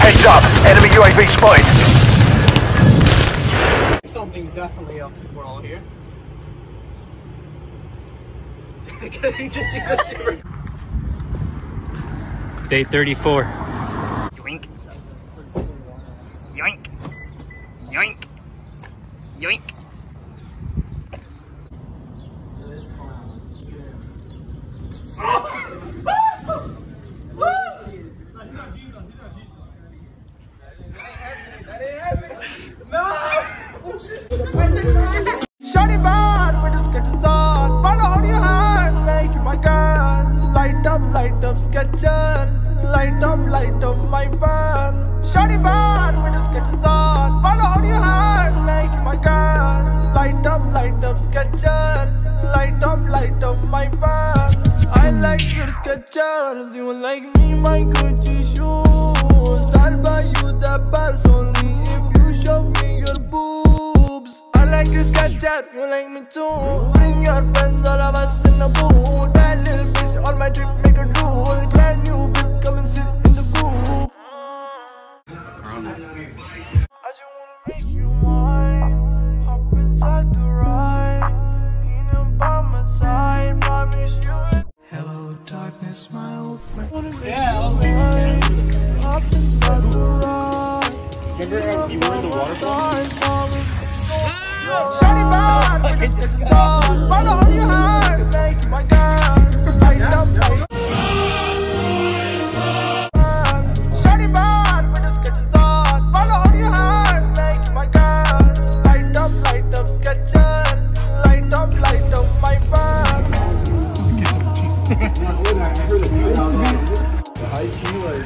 Heads up, enemy UAV spotted. Something's definitely up if we're all here. Day 34. Yoink. Yoink. Yoink. Yoink. Shawty bad with the Skechers on. Wanna hold your hand, make you my girl. Light up, Skechers. Light up, my van. Shawty bad with the Skechers on. Wanna hold your hand, make you my girl. Light up, Skechers. Light up, my van. I like your Skechers. You like me, my Gucci shoes. I'll buy you the purse only if you show me your boobs. I like your Skechers, you like me too. Bring your friends, all of us in the booth. That little bitch on my trip, make a drool. Brand new whip, come and sit in the booth. I just wanna make you mine. Hop inside the ride. Need him by my side, promise you it. Hello darkness, my old friend. Hop inside the ride. Remember you were in the waterfall? Shawty bad with the Skechers on. Wanna hold your hand, make you my girl. Light up. Shawty bad with the Skechers on. Wanna hold your hand, make you my girl. Light up, Skechers. Light up, my van. The high key, like.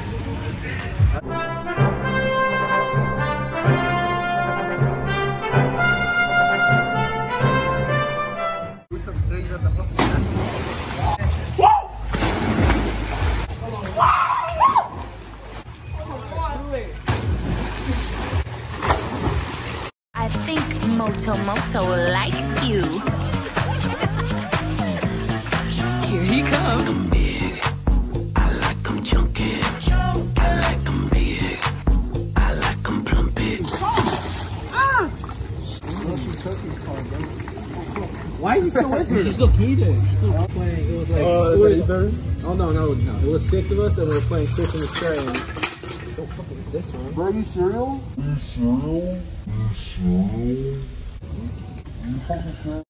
I think Moto likes you. Here he comes. I'm big. I like them chunky. I like them big. I like them plumpy. Why is he still with her? She's still heated. It was like oh no, it was 6 of us and we were playing Fish in the Tray and don't fuck with this one. Bro, you cereal? You fucking cereal?